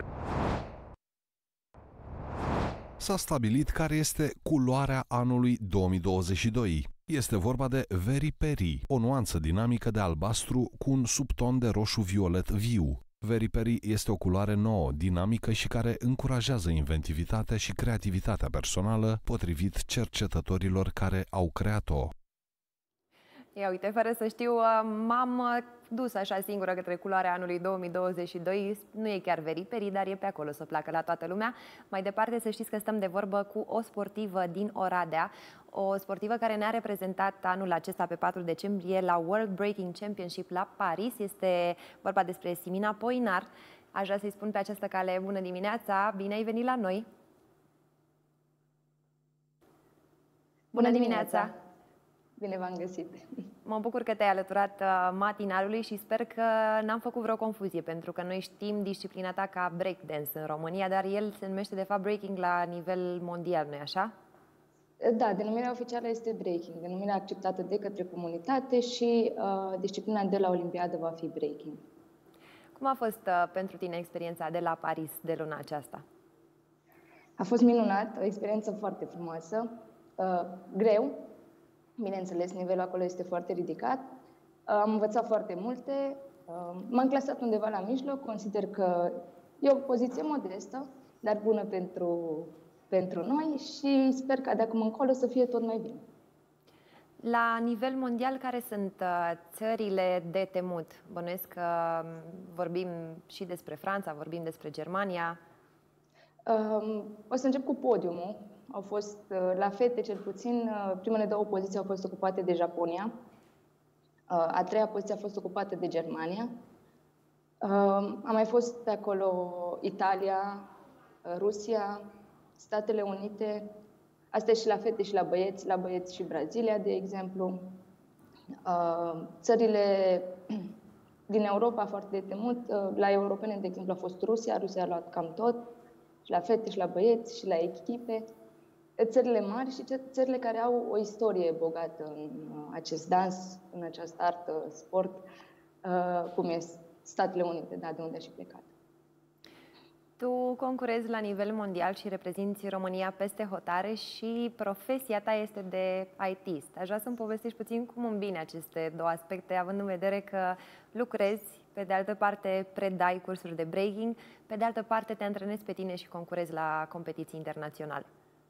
S-a stabilit care este culoarea anului două mii douăzeci și doi. Este vorba de Very Peri, o nuanță dinamică de albastru cu un subton de roșu-violet viu. Very Peri este o culoare nouă, dinamică și care încurajează inventivitatea și creativitatea personală, potrivit cercetătorilor care au creat-o. Ia uite, fără să știu, m-am dus așa singură către culoarea anului două mii douăzeci și doi. Nu e chiar Very Peri, dar e pe acolo să placă la toată lumea. Mai departe, să știți că stăm de vorbă cu o sportivă din Oradea, o sportivă care ne-a reprezentat anul acesta pe patru decembrie la World Breaking Championship la Paris. Este vorba despre Simina Poinar. Aș vrea să-i spun pe această cale bună dimineața, bine ai venit la noi! Bună dimineața! Bine v-am găsit! Mă bucur că te-ai alăturat matinalului și sper că n-am făcut vreo confuzie, pentru că noi știm disciplina ta ca breakdance în România, dar el se numește de fapt breaking la nivel mondial, nu-i așa? Da, denumirea oficială este breaking, denumirea acceptată de către comunitate și uh, disciplina de la Olimpiadă va fi breaking. Cum a fost uh, pentru tine experiența de la Paris de luna aceasta? A fost minunat, o experiență foarte frumoasă, uh, greu. Bineînțeles, nivelul acolo este foarte ridicat. Am învățat foarte multe. M-am clasat undeva la mijloc. Consider că e o poziție modestă, dar bună pentru, pentru noi și sper ca de acum încolo să fie tot mai bine. La nivel mondial, care sunt țările de temut? Bănuiesc că vorbim și despre Franța, vorbim despre Germania. O să încep cu podiumul. Au fost, la fete cel puțin, primele două poziții au fost ocupate de Japonia, A treia poziție a fost ocupată de Germania. A mai fost pe acolo Italia, Rusia, Statele Unite, asta și la fete și la băieți, la băieți și Brazilia, de exemplu. Țările din Europa foarte temut, la europene, de exemplu, a fost Rusia, Rusia a luat cam tot, și la fete și la băieți și la echipe. Țările mari și țările care au o istorie bogată în acest dans, în această artă, sport, cum e Statele Unite, da, de unde a și plecat. Tu concurezi la nivel mondial și reprezinți România peste hotare și profesia ta este de artist. Aș vrea să-mi povestești puțin cum îmbini aceste două aspecte, având în vedere că lucrezi, pe de altă parte predai cursuri de breaking, pe de altă parte te antrenezi pe tine și concurezi la competiții internaționale.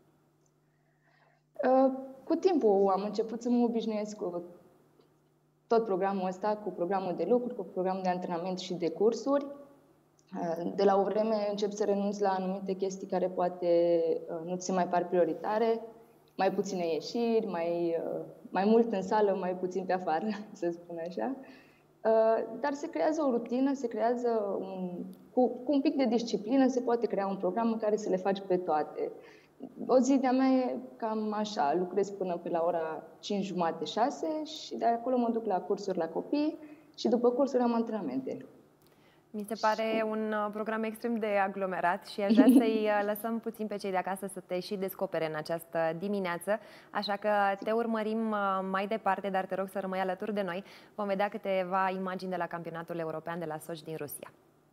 Cu timpul am început să mă obișnuiesc cu tot programul ăsta, cu programul de lucru, cu programul de antrenament și de cursuri. De la o vreme încep să renunț la anumite chestii care poate nu ți se mai par prioritare, mai puține ieșiri, mai, mai mult în sală, mai puțin pe afară, să spun așa. Dar se creează o rutină, se creează un, cu, cu un pic de disciplină, se poate crea un program în care să le faci pe toate. O zi de-a mea e cam așa, lucrez până pe la ora cinci jumate, șase și de acolo mă duc la cursuri la copii și după cursuri am antrenamente. Mi se pare un program extrem de aglomerat și aș vrea să-i lăsăm puțin pe cei de acasă să te și descopere în această dimineață, așa că te urmărim mai departe, dar te rog să rămâi alături de noi. Vom vedea câteva imagini de la campionatul european de la Sochi din Rusia.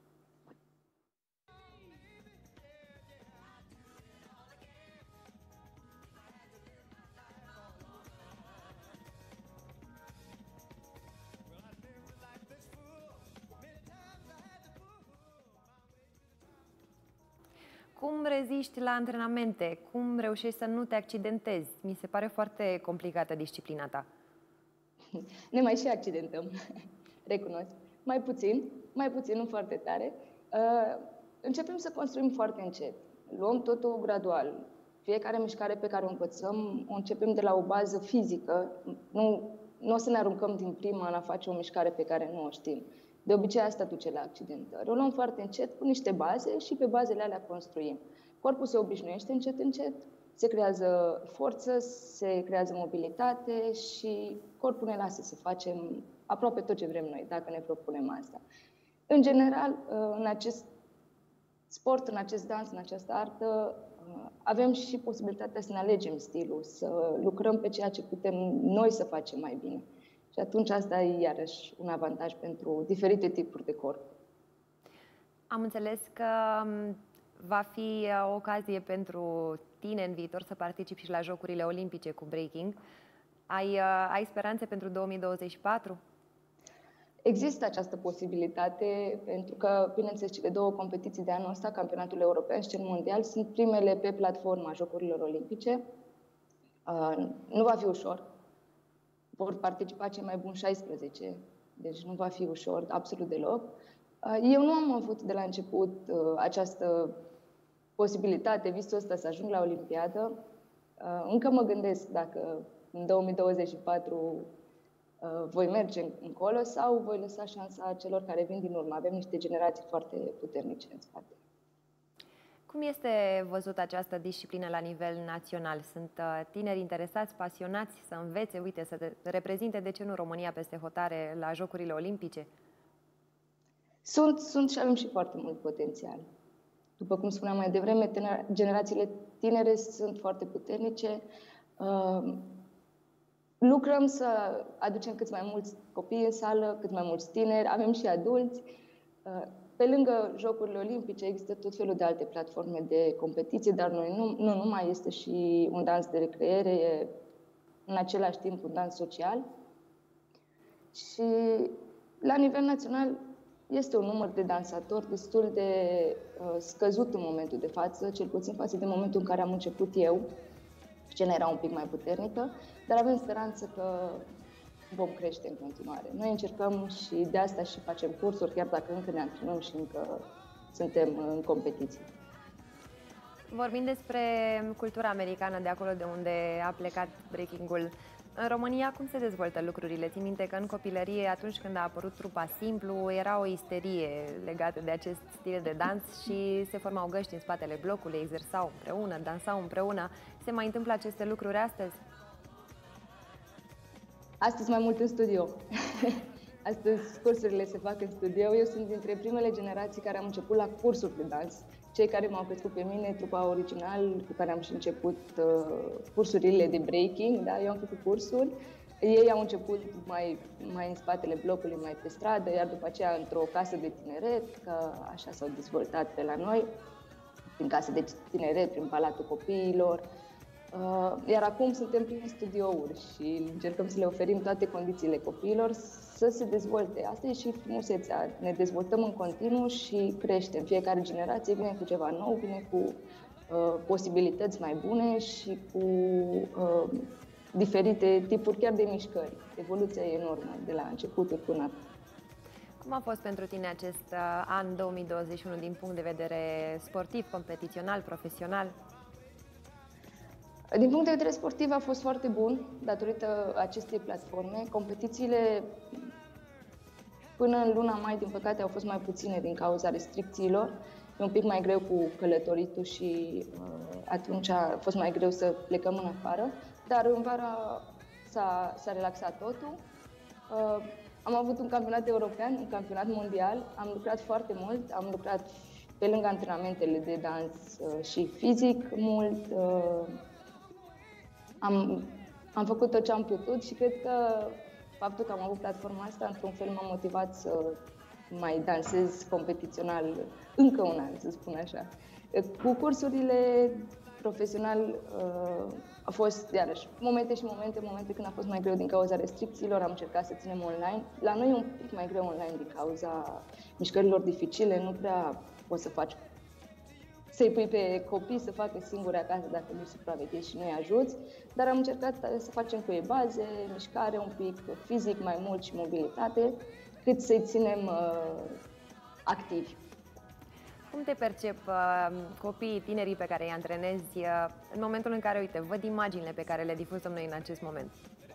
Cum reziști la antrenamente? Cum reușești să nu te accidentezi? Mi se pare foarte complicată disciplina ta. Ne mai și accidentăm, recunosc. Mai puțin, mai puțin, nu foarte tare. Uh, începem să construim foarte încet. Luăm totul gradual. Fiecare mișcare pe care o învățăm, o începem de la o bază fizică. Nu, nu o să ne aruncăm din prima la face o mișcare pe care nu o știm. De obicei asta duce la accidentări. O luăm foarte încet, cu niște baze și pe bazele alea construim. Corpul se obișnuiește încet, încet, se creează forță, se creează mobilitate și corpul ne lasă să facem aproape tot ce vrem noi, dacă ne propunem asta. În general, în acest sport, în acest dans, în această artă, avem și posibilitatea să ne alegem stilul, să lucrăm pe ceea ce putem noi să facem mai bine. Și atunci asta e iarăși un avantaj pentru diferite tipuri de corp. Am înțeles că va fi o ocazie pentru tine în viitor să participi și la Jocurile Olimpice cu breaking. Ai, ai speranțe pentru două mii douăzeci și patru? Există această posibilitate, pentru că, bineînțeles, cele două competiții de anul ăsta, Campionatul European și cel Mondial, sunt primele pe platforma Jocurilor Olimpice. Uh, nu va fi ușor. Vor participa cei mai buni șaisprezece, deci nu va fi ușor, absolut deloc. Eu nu am avut de la început această posibilitate, visul ăsta să ajung la Olimpiadă. Încă mă gândesc dacă în două mii douăzeci și patru voi merge încolo sau voi lăsa șansa celor care vin din urmă. Avem niște generații foarte puternice în spate. Cum este văzută această disciplină la nivel național? Sunt tineri interesați, pasionați să învețe, uite, să reprezinte, de ce nu, România peste hotare la Jocurile Olimpice? Sunt, sunt și avem și foarte mult potențial. După cum spuneam mai devreme, generațiile tinere sunt foarte puternice. Uh, lucrăm să aducem cât mai mulți copii în sală, cât mai mulți tineri, avem și adulți. Uh, Pe lângă Jocurile Olimpice există tot felul de alte platforme de competiție, dar noi nu, nu numai, este și un dans de recreere, e în același timp un dans social. Și la nivel național este un număr de dansatori destul de uh, scăzut în momentul de față, cel puțin față de momentul în care am început eu. Scena era un pic mai puternică, dar avem speranță că vom crește în continuare. Noi încercăm și de asta și facem cursuri, chiar dacă încă ne antrenăm și încă suntem în competiție. Vorbind despre cultura americană de acolo de unde a plecat breaking-ul, În România, cum se dezvoltă lucrurile? Țin minte că în copilărie, atunci când a apărut trupa Simplu, era o isterie legată de acest stil de dans și se formau găști în spatele blocului, exersau împreună, dansau împreună. Se mai întâmplă aceste lucruri astăzi? Astăzi mai mult în studio. Astăzi cursurile se fac în studio. Eu sunt dintre primele generații care am început la cursuri de dans. Cei care m-au crescut pe mine, trupa original cu care am și început uh, cursurile de breaking, da? Eu am făcut cursuri. Ei au început mai, mai în spatele blocului, mai pe stradă, iar după aceea într-o casă de tineret, că așa s-au dezvoltat pe la noi, prin case de tineret, prin Palatul Copiilor. Uh, iar acum suntem prin studiouri și încercăm să le oferim toate condițiile copiilor să se dezvolte. Asta e și frumusețea. Ne dezvoltăm în continuu și creștem. Fiecare generație vine cu ceva nou, vine cu uh, posibilități mai bune și cu uh, diferite tipuri chiar de mișcări. Evoluția e enormă de la începutul până acum. Cum a fost pentru tine acest uh, an două mii douăzeci și unu din punct de vedere sportiv, competițional, profesional? Din punct de vedere sportiv a fost foarte bun, datorită acestei platforme. Competițiile până în luna mai, din păcate, au fost mai puține din cauza restricțiilor. E un pic mai greu cu călătoritul și uh, atunci a fost mai greu să plecăm în afară. Dar în vara s-a relaxat totul. Uh, am avut un campionat european, un campionat mondial. Am lucrat foarte mult, am lucrat pe lângă antrenamentele de dans uh, și fizic mult. Uh, Am, am făcut tot ce am putut și cred că faptul că am avut platforma asta, într-un fel, m-a motivat să mai dansez competițional încă un an, să spun așa. Cu cursurile profesional a fost, iarăși, momente și momente, momente când a fost mai greu din cauza restricțiilor, am încercat să ținem online. La noi e un pic mai greu online din cauza mișcărilor dificile, nu prea poți să faci să-i pui pe copii să facă singuri acasă dacă nu-i supraveghezi și nu-i ajuți, dar am încercat să facem cu ei baze, mișcare, un pic fizic mai mult și mobilitate, cât să-i ținem uh, activi. Cum te percep uh, copiii, tinerii pe care îi antrenezi uh, în momentul în care, uite, văd imaginile pe care le difuzăm noi în acest moment?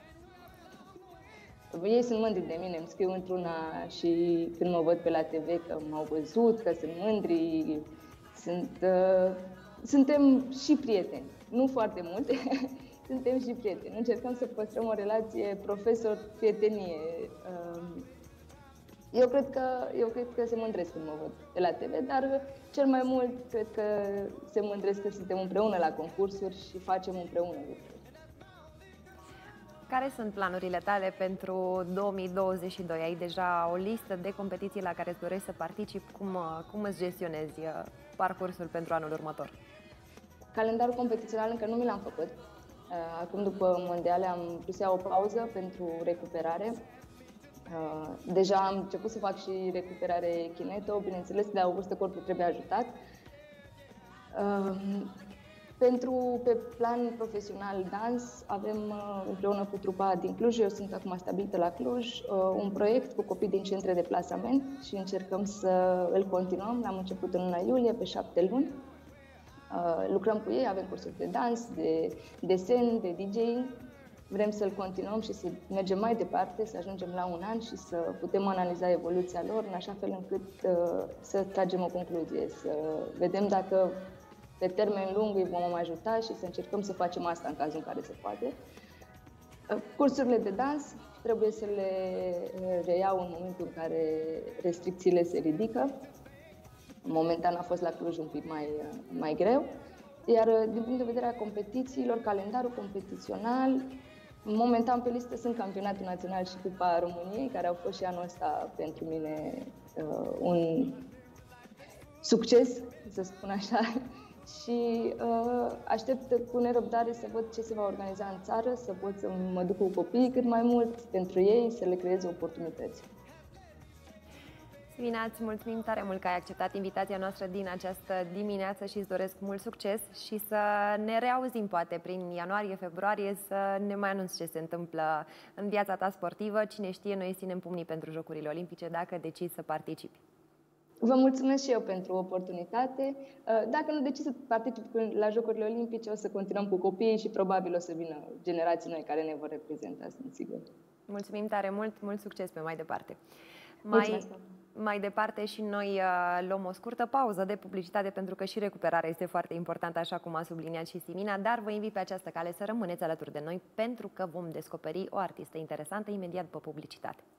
Ei sunt mândri de mine, îmi scriu într-una și când mă văd pe la T V că m-au văzut, că sunt mândri. Sunt, uh, suntem și prieteni, nu foarte multe, suntem și prieteni. Încercăm să păstrăm o relație profesor-prietenie. Uh, eu, cred că, eu cred că se mândresc când mă văd pe la T V, dar cel mai mult cred că se mândresc că suntem împreună la concursuri și facem împreună lucruri. Care sunt planurile tale pentru două mii douăzeci și doi? Ai deja o listă de competiții la care îți dorești să participi? Cum, cum îți gestionezi parcursul pentru anul următor? Calendarul competițional încă nu mi l-am făcut. Acum, după mondiale, am vrut să iau o pauză pentru recuperare. Deja am început să fac și recuperare kineto, bineînțeles, de la o vârstă corpul trebuie ajutat. Pentru, pe plan profesional dans, avem împreună cu trupa din Cluj, eu sunt acum stabilită la Cluj, un proiect cu copii din centre de plasament și încercăm să îl continuăm. L-am început în luna iulie, pe șapte luni. Lucrăm cu ei, avem cursuri de dans, de desen, de D J-ing. Vrem să-l continuăm și să mergem mai departe, să ajungem la un an și să putem analiza evoluția lor, în așa fel încât să tragem o concluzie, să vedem dacă pe termen lung îi vom ajuta și să încercăm să facem asta în cazul în care se poate. Cursurile de dans trebuie să le reiau în momentul în care restricțiile se ridică. Momentan a fost la Cluj un pic mai, mai greu. Iar din punct de vedere a competițiilor, calendarul competițional, momentan pe listă sunt Campionatul Național și Cupa României, care au fost și anul ăsta pentru mine uh, un succes, să spun așa. Și uh, aștept cu nerăbdare să văd ce se va organiza în țară, să pot să mă duc cu copiii cât mai mult pentru ei, să le creez oportunități. Silvina, îți mulțumim tare mult că ai acceptat invitația noastră din această dimineață și îți doresc mult succes și să ne reauzim poate prin ianuarie-februarie, să ne mai anunți ce se întâmplă în viața ta sportivă. Cine știe, noi ținem pumnii pentru Jocurile Olimpice dacă decizi să participi. Vă mulțumesc și eu pentru oportunitate. Dacă nu decid să particip la Jocurile Olimpice, o să continuăm cu copiii și probabil o să vină generații noi care ne vor reprezenta, sunt sigur. Mulțumim tare mult, mult succes pe mai departe. Mai, mai departe și noi uh, luăm o scurtă pauză de publicitate, pentru că și recuperarea este foarte importantă, așa cum a subliniat și Simina, dar vă invit pe această cale să rămâneți alături de noi, pentru că vom descoperi o artistă interesantă imediat după publicitate.